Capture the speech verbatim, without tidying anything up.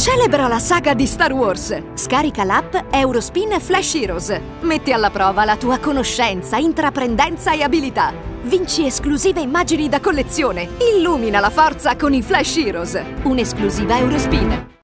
Celebra la saga di Star Wars. Scarica l'app Eurospin Flash Heroes. Metti alla prova la tua conoscenza, intraprendenza e abilità. Vinci esclusive immagini da collezione. Illumina la forza con i Flash Heroes. Un'esclusiva Eurospin.